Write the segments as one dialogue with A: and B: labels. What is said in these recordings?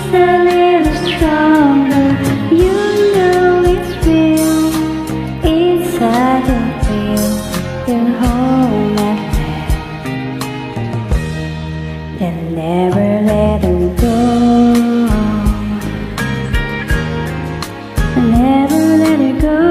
A: a little stronger. You know it's real. Inside you feel you hold my hand and never let her go. Never let her go.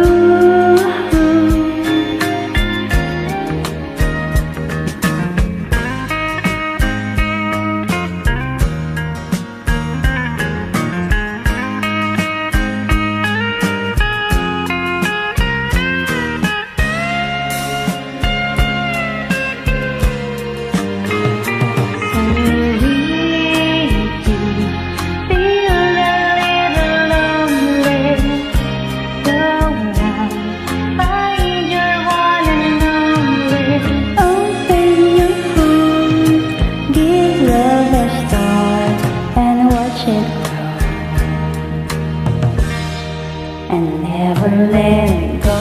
A: And never let it go.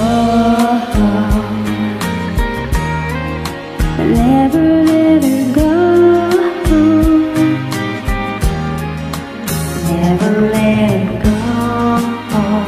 A: Never let it go. Never let it go.